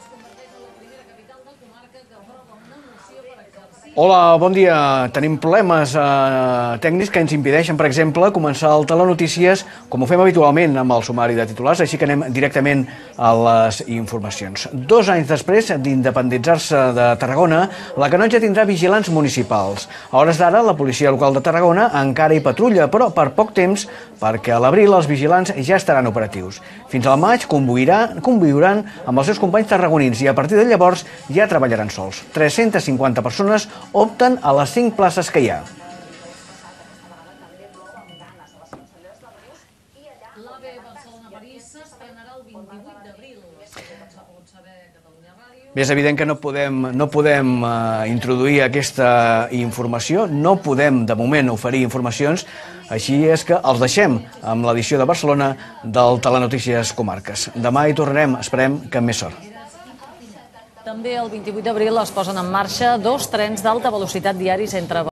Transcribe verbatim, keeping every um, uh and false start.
Hola, bon dia. Tenim problemes eh, tècnics que ens impedeixen, per exemple, començar el Telenotícies com ho fem habitualment amb el sumari de titulars, així que anem directament a les informacions. Dos anys després d'independitzar-se de Tarragona, la Canonja tindrà vigilants municipals. A hores d'ara, la policia local de Tarragona encara hi patrulla, però per poc temps, perquè a l'abril els vigilants ja estaran operatius. Fins al maig conviuran, conviuran amb els seus companys tarragonins i a partir de llavors ja treballaran sols. tres-centes cinquanta persones opten a les cinc places que hi ha. L'AVE Barcelona-París s'estrenarà el vint-i-vuit d'abril. S'ha pogut saber a Catalunya Ràdio. Bé, és evident que no podem, no podem uh, introduir aquesta informació, no podem de moment oferir informacions, així és que els deixem amb l'edició de Barcelona del Telenotícies Comarques. Demà hi tornarem, esperem que amb més sort. També el vint-i-vuit d'abril es posen en marxa dos trens d'alta velocitat diaris entre